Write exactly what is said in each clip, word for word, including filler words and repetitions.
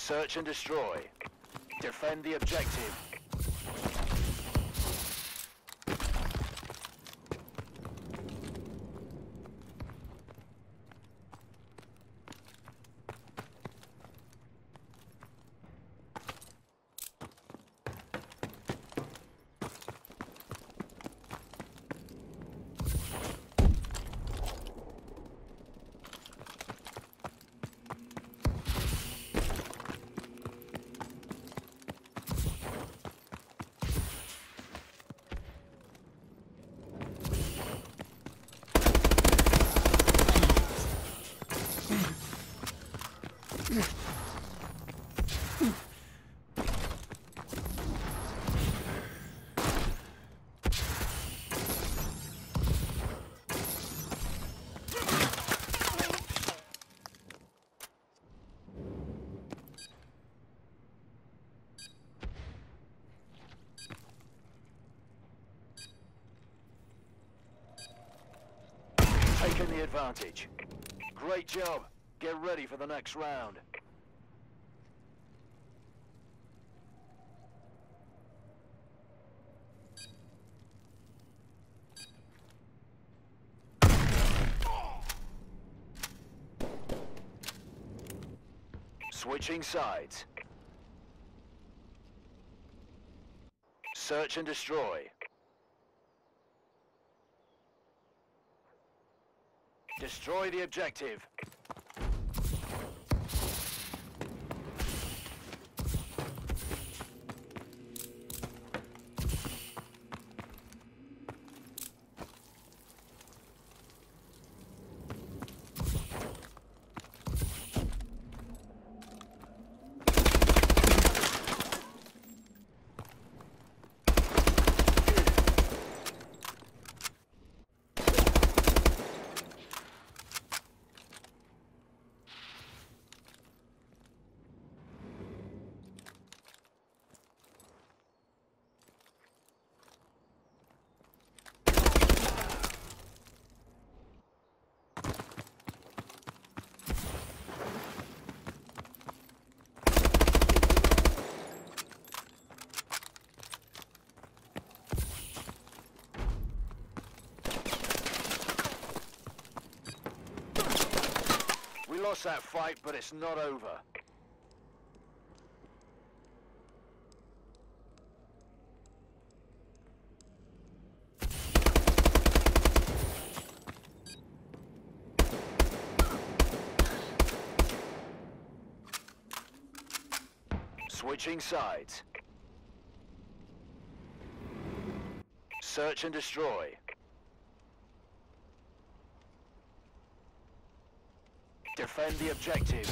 Search and destroy. Defend the objective. Taking the advantage. Great job. Get ready for the next round. Switching sides. Search and destroy. Destroy the objective. We lost that fight, but it's not over. Switching sides. Search and destroy. Defend the objective.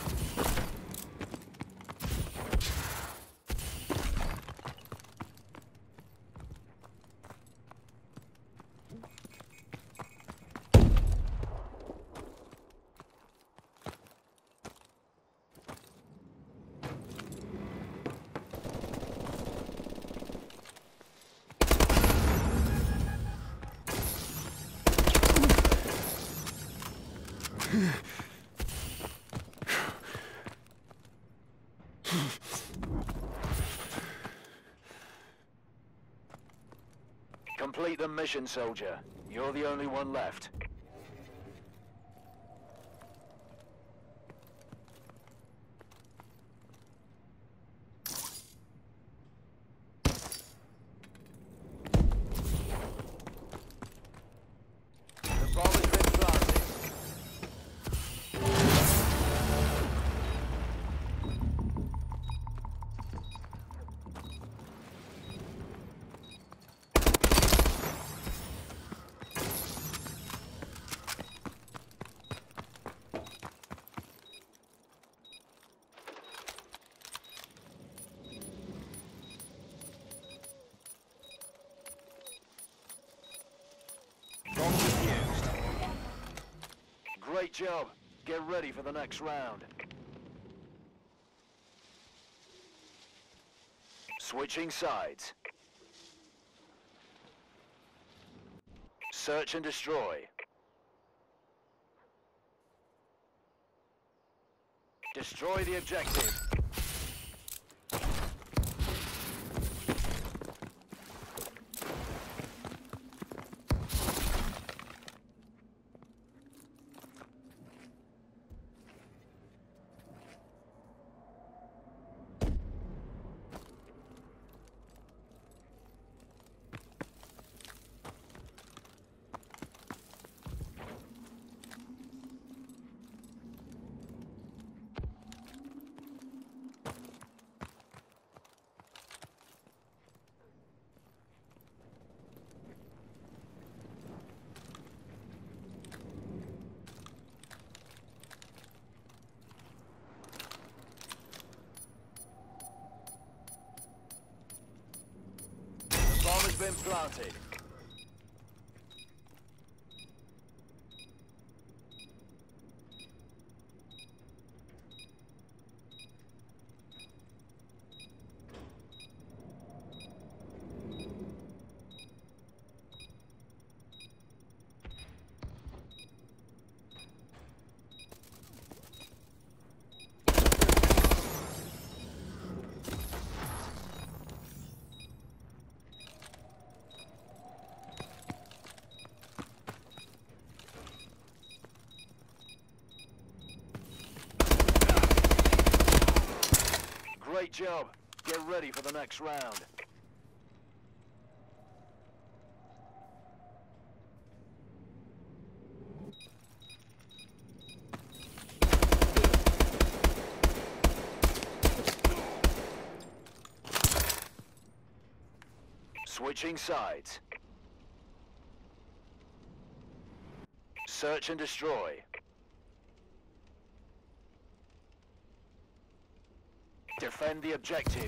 Complete the mission, soldier. You're the only one left. The bomb has been planted. Great job. Get ready for the next round. Switching sides. Search and destroy. Destroy the objective. been planted. Great job. Get ready for the next round. Switching sides. Search and destroy. Defend the objective.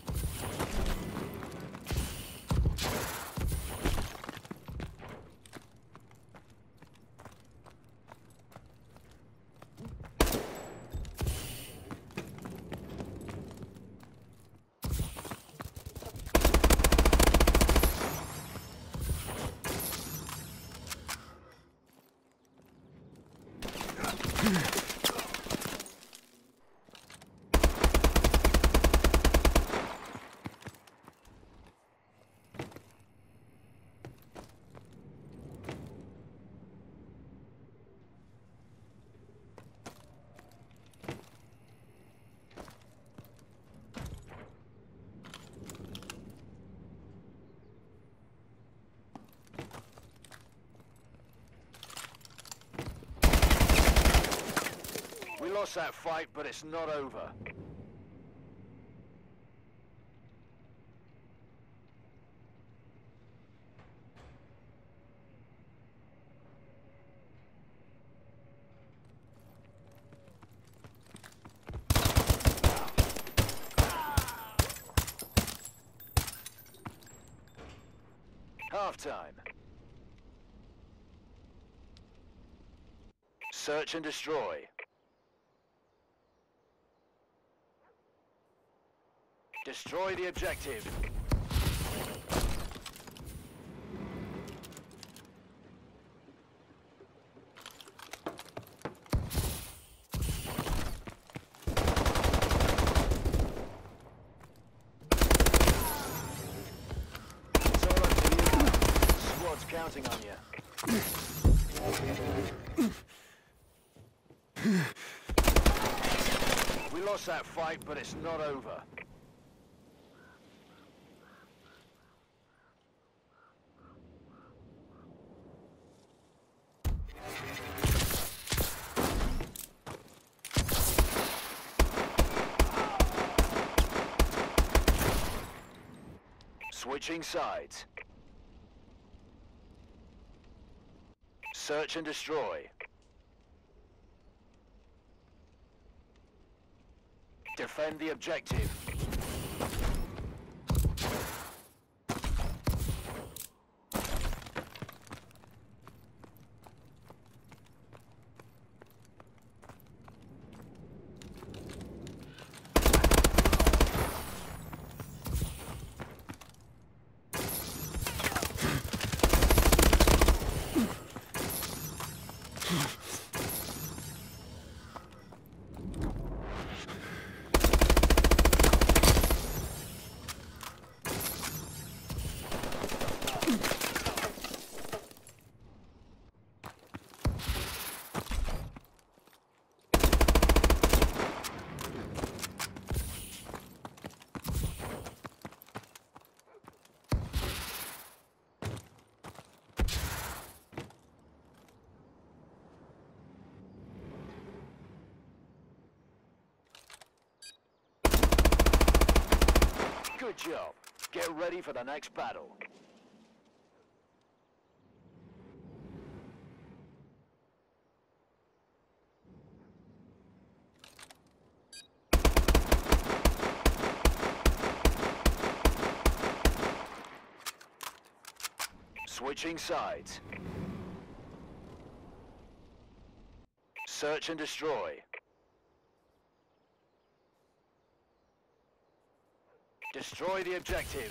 We lost that fight, but it's not over. Halftime. Search and destroy. Destroy the objective. It's all up to you. The squad's counting on you. We lost that fight, but it's not over. Switching sides. Search and destroy. Defend the objective. Good job. Get ready for the next battle. Switching sides. Search and destroy. Destroy the objective.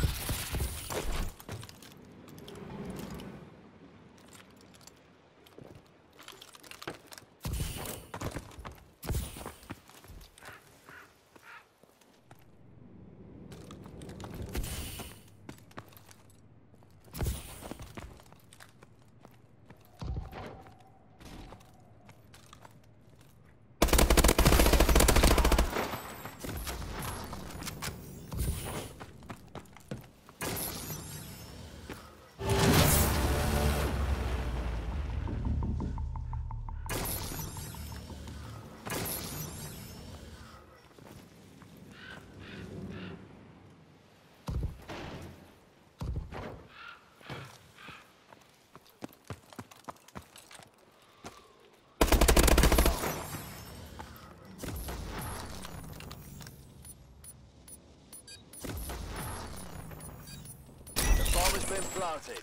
Bomb has been planted.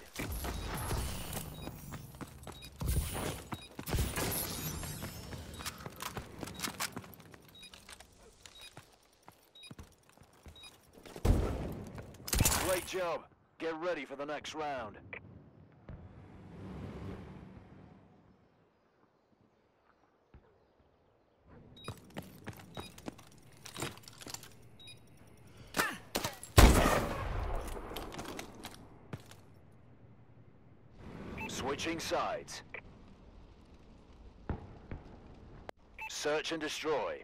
Great job. Get ready for the next round. Switching sides. Search and destroy.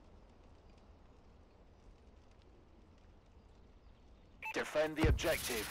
Defend the objective.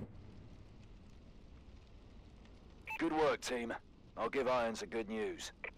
Good work, team. I'll give Irons the good news.